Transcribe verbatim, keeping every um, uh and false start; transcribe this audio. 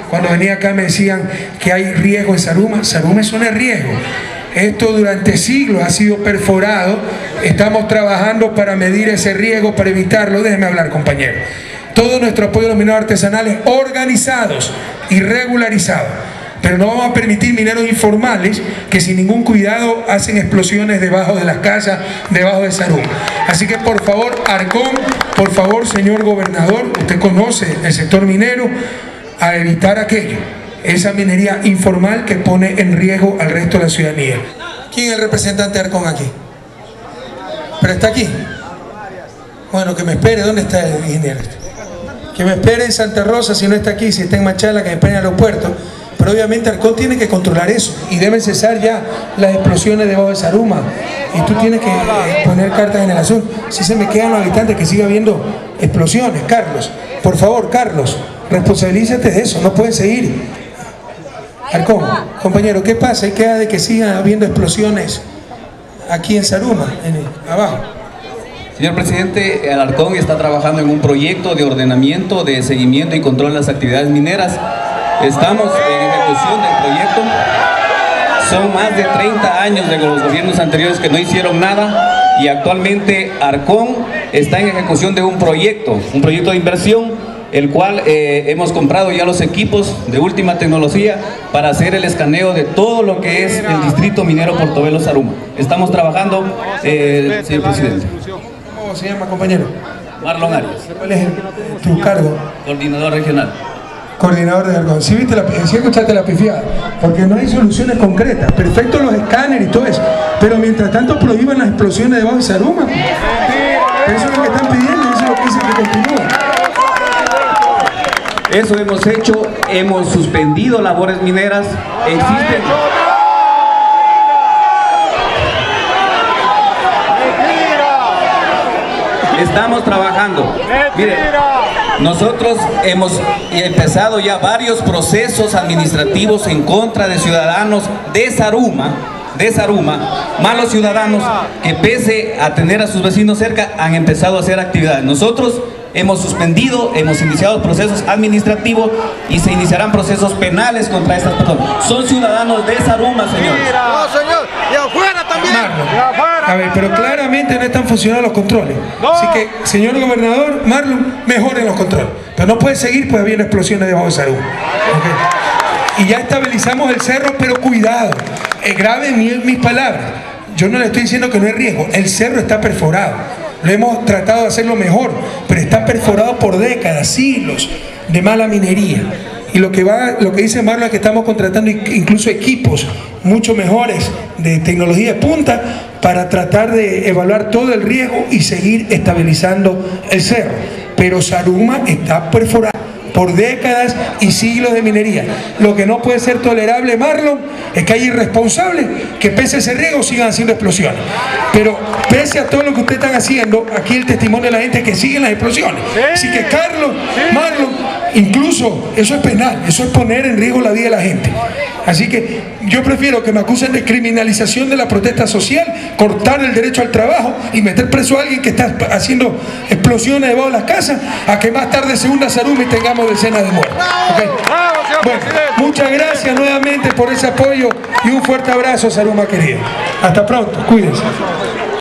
cuando venía acá me decían que hay riesgo en Saruma. Saruma eso no es riesgo. Esto durante siglos ha sido perforado. Estamos trabajando para medir ese riesgo, para evitarlo. Déjenme hablar, compañero. Todo nuestro apoyo a los mineros artesanales organizados y regularizados. Pero no vamos a permitir mineros informales que sin ningún cuidado hacen explosiones debajo de las casas, debajo de Saruma. Así que por favor, Arcón, por favor, señor gobernador, usted conoce el sector minero, a evitar aquello, esa minería informal que pone en riesgo al resto de la ciudadanía. ¿Quién es el representante de Arcón aquí? ¿Pero está aquí? Bueno, que me espere. ¿Dónde está el ingeniero? Que me espere en Santa Rosa, si no está aquí, si está en Machala, que me espere en el aeropuerto. Pero obviamente Arcón tiene que controlar eso y deben cesar ya las explosiones debajo de Saruma. Y tú tienes que eh, poner cartas en el asunto. Si se me quedan los habitantes que siga habiendo explosiones, Carlos. Por favor, Carlos, responsabilízate de eso, no pueden seguir. Arcón, compañero, ¿qué pasa? ¿Y qué ha de que sigan habiendo explosiones aquí en Saruma, en el, abajo? Señor presidente, el Arcón está trabajando en un proyecto de ordenamiento, de seguimiento y control de las actividades mineras. Estamos en ejecución del proyecto. Son más de treinta años de los gobiernos anteriores que no hicieron nada y actualmente Arcón está en ejecución de un proyecto, un proyecto de inversión, el cual eh, hemos comprado ya los equipos de última tecnología para hacer el escaneo de todo lo que es el distrito minero Portobelo Saruma. Estamos trabajando, eh, señor presidente. ¿Cómo se llama, compañero? Marlon Arias. ¿Cuál es tu cargo? Coordinador regional. Coordinador de Arcón. ¿Sí viste la, sí escuchaste la pifiada? Porque no hay soluciones concretas. Perfecto los escáneres y todo eso, pero mientras tanto prohíban las explosiones debajo de Saruma. Eso es lo que están pidiendo, eso es lo que dicen que continúa. Eso hemos hecho, hemos suspendido labores mineras. Existen... Estamos trabajando. Mire, nosotros hemos empezado ya varios procesos administrativos en contra de ciudadanos de Saruma, de Saruma, malos ciudadanos que pese a tener a sus vecinos cerca han empezado a hacer actividades. Nosotros hemos suspendido, hemos iniciado procesos administrativos y se iniciarán procesos penales contra estas personas. Son ciudadanos de Saruma, señores. No, señor, y afuera también. Marlon, a ver, pero claramente no están funcionando los controles. No. Así que, señor gobernador, Marlon, mejoren los controles. Pero no puede seguir, pues habiendo explosiones debajo de Saruma. Okay. Y ya estabilizamos el cerro, pero cuidado, eh, graben mis, mis palabras. Yo no le estoy diciendo que no hay riesgo, el cerro está perforado. Lo hemos tratado de hacerlo mejor, pero está perforado por décadas, siglos de mala minería. Y lo que va, lo que dice Marlon es que estamos contratando incluso equipos mucho mejores de tecnología de punta para tratar de evaluar todo el riesgo y seguir estabilizando el cerro. Pero Saruma está perforado por décadas y siglos de minería. Lo que no puede ser tolerable, Marlon, es que hay irresponsables que pese a ese riesgo sigan haciendo explosiones. Pero pese a todo lo que ustedes están haciendo, aquí el testimonio de la gente es que siguen las explosiones. Sí, así que Carlos, sí. Marlon, incluso eso es penal, eso es poner en riesgo la vida de la gente. Así que yo prefiero que me acusen de criminalización de la protesta social, cortar el derecho al trabajo y meter preso a alguien que está haciendo explosiones debajo de las casas, a que más tarde se hunda Saruma y tengamos decenas de muertos. Okay. Bueno, muchas gracias nuevamente por ese apoyo y un fuerte abrazo, Saruma querido. Hasta pronto, cuídense.